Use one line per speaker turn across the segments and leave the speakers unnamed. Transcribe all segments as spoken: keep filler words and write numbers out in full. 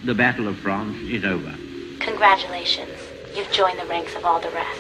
The Battle of France is over.
Congratulations. You've joined the ranks of all the rest.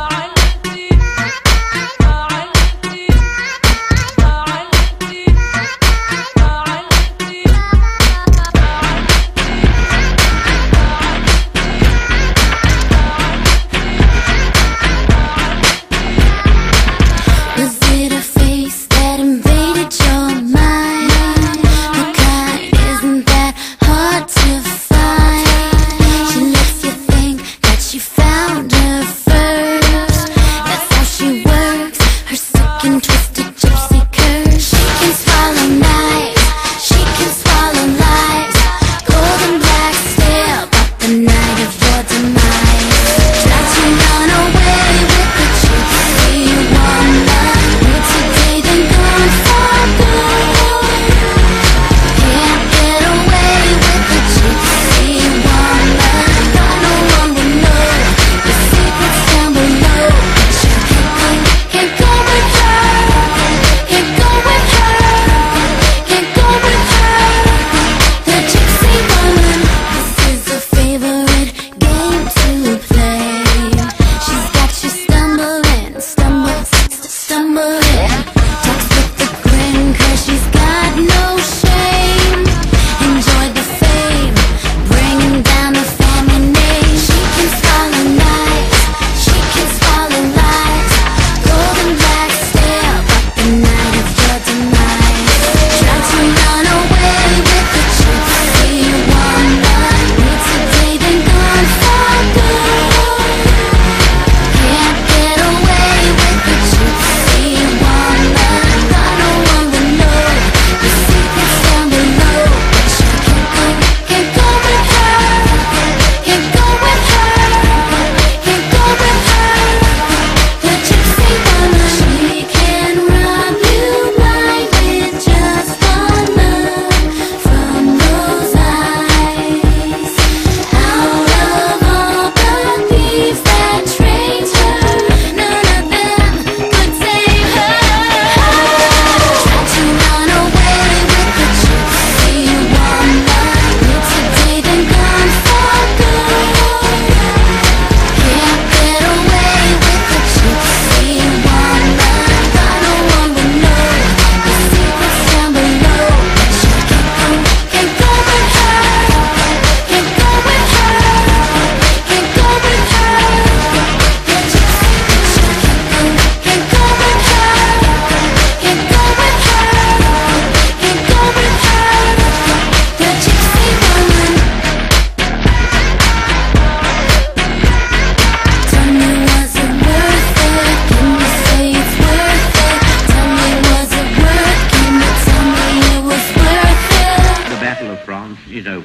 is over.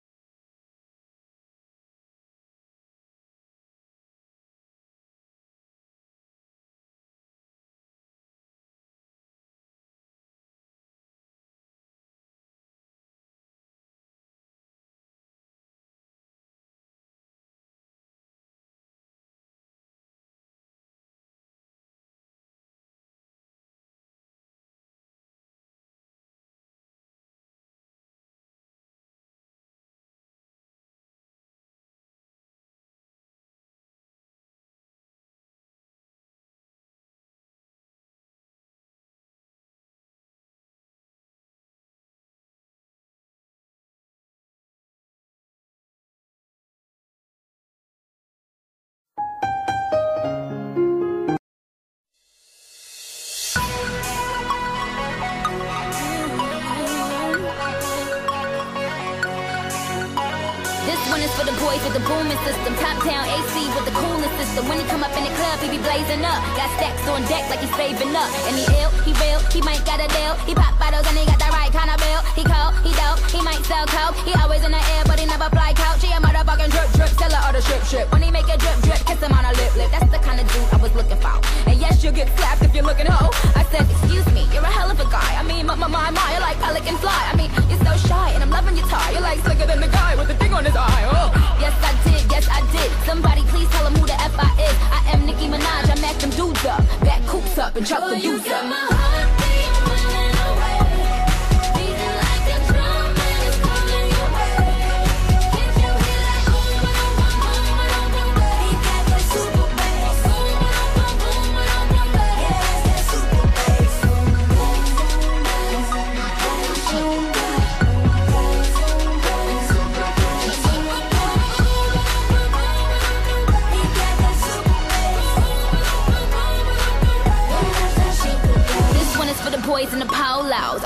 For the boys with the booming system, top down A C with the cooling system. When he come up in the club, he be blazing up. Got stacks on deck like he's saving up. And he ill, he real, he might got a deal. He pop bottles and he got the right kind of bill. He cold, he dope, he might sell coke. He always in the air, but he never fly couch. He a motherfucking drip drip, seller of the strip strip. When he make a drip drip, kiss him on a lip lip. That's the kind of dude I was looking for. And yes, you'll get slapped if you're looking ho. I said, excuse me, you're a hell of a guy. I mean, my my my my, you're like pelican fly. I mean, you're so shy, and I'm loving your tie. You're like slicker than the guy with the thing on his eye. Oh. Yes, I did, yes, I did. Somebody please tell him who the F I is. I am Nicki Minaj, I mack them dudes up. Back coops up and chuck the dudes up. My heart beat running away. Beating like a drum and it's coming your way.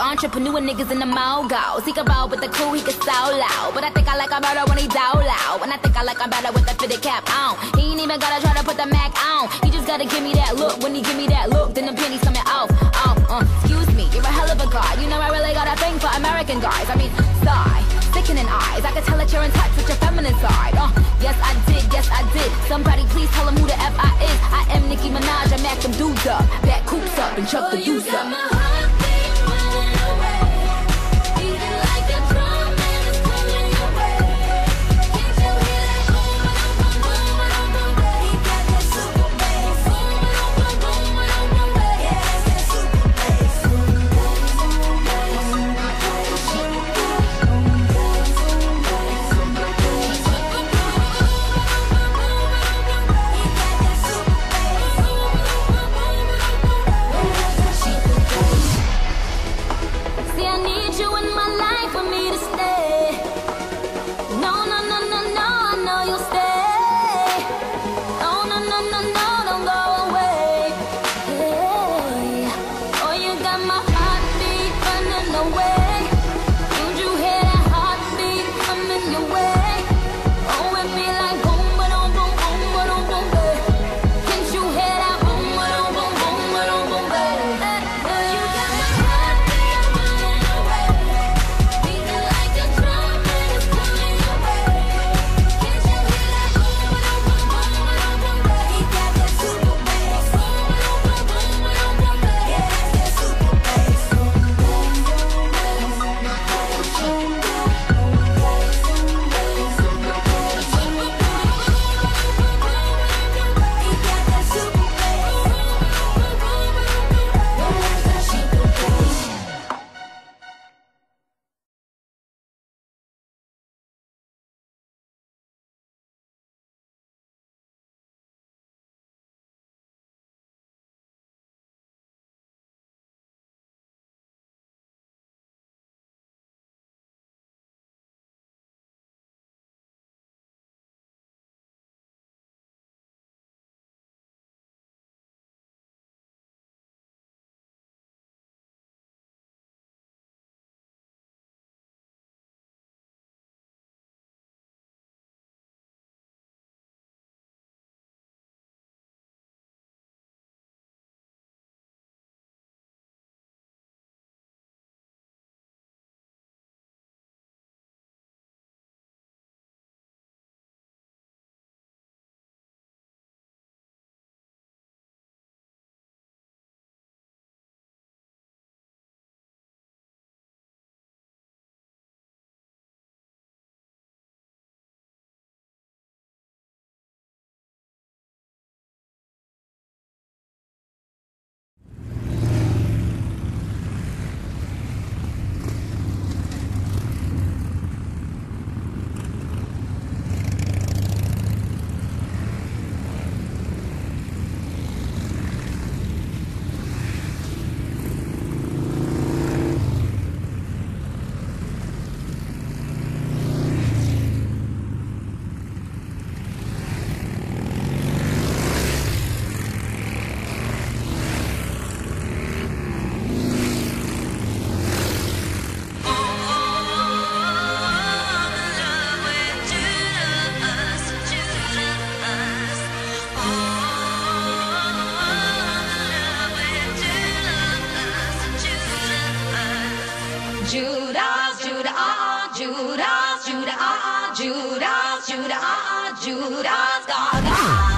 entrepreneur niggas in the mogos. He can roll with the crew, he can so loud. But I think I like him better when he down loud. And I think I like him better with the fitted cap on. He ain't even gotta try to put the Mac on. He just gotta give me that look. When he give me that look, then the pennies coming off. Off, uh, excuse me, you're a hell of a guy. You know I really got a thing for American guys. I mean, sigh, sickening eyes. I can tell that you're in touch with your feminine side. Uh, yes I did, yes I did. Somebody please tell him who the F I is. I am Nicki Minaj, I mack them dudes up. Back coops up and chuck the deuce up.
Judas, Judah, ah, ah, Judas, Judah, ah, ah, Judas, Judah, ah, ah, Judas, God, God.